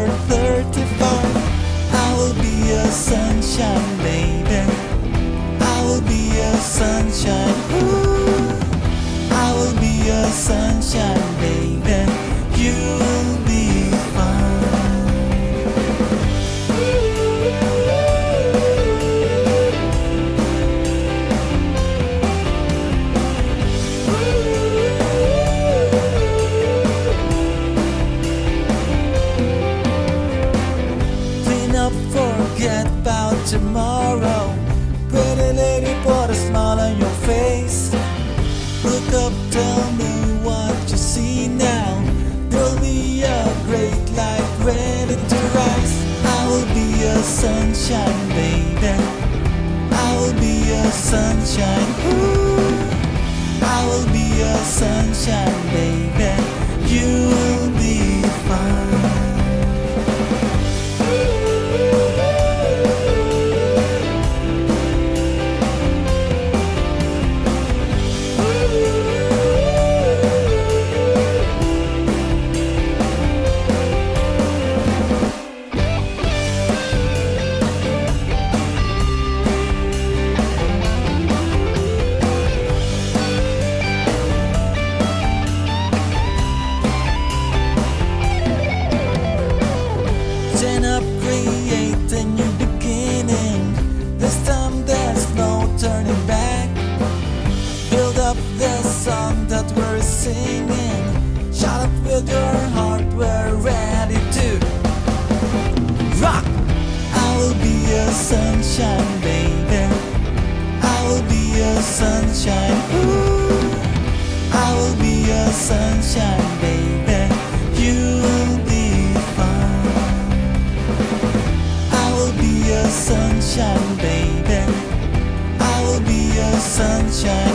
35. I will be a sunshine, baby. I will be a sunshine. Ooh. I will be a sunshine, baby. You will be fine. Clean up, forget about tomorrow. Pretty lady, put a smile on your face. Look up, tell me what you see now. There'll be a great light ready to rise. I will be a sunshine, baby. I will be a sunshine. Ooh. I will be a sunshine, baby. You will be fine. Stand up, create a new beginning. This time there's no turning back. Build up the song that we're singing. Shout up with your heart, we're ready to rock. I will be a sunshine, baby. I will be a sunshine. Ooh. I will be a sunshine, baby. You will be fine. I will be a sunshine, baby. I will be a sunshine.